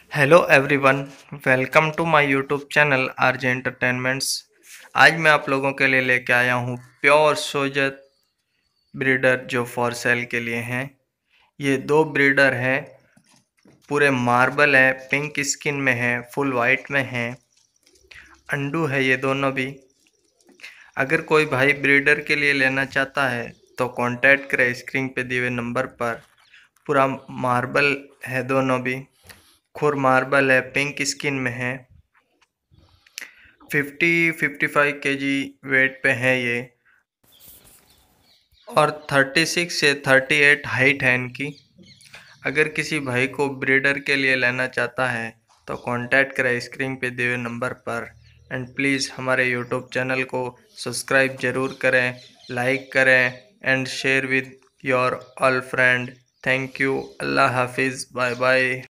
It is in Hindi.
Hello everyone, welcome to my YouTube channel RJ entertainments. आज मैं आप लोगों के लिए लेके आया हूँ प्योर सोजत ब्रीडर जो फॉर सेल के लिए हैं। ये दो ब्रीडर हैं, पूरे मार्बल है, पिंक स्किन में है, फुल वाइट में है, अंडू है ये दोनों भी। अगर कोई भाई ब्रीडर के लिए लेना चाहता है तो कांटेक्ट करें स्क्रीन पे दिए हुए नंबर पर। पूरा मार्बल है, दोनों भी खुर मार्बल है, पिंक स्किन में है। 50-55 केजी वेट पे है ये और 36 से 38 हाइट है इनकी। अगर किसी भाई को ब्रीडर के लिए लेना चाहता है तो कांटेक्ट करें स्क्रीन पे दिए हुए नंबर पर। एंड प्लीज़ हमारे यूट्यूब चैनल को सब्सक्राइब ज़रूर करें, लाइक करें and share with your all friend. Thank you. अल्लाह हाफिज़। Bye bye.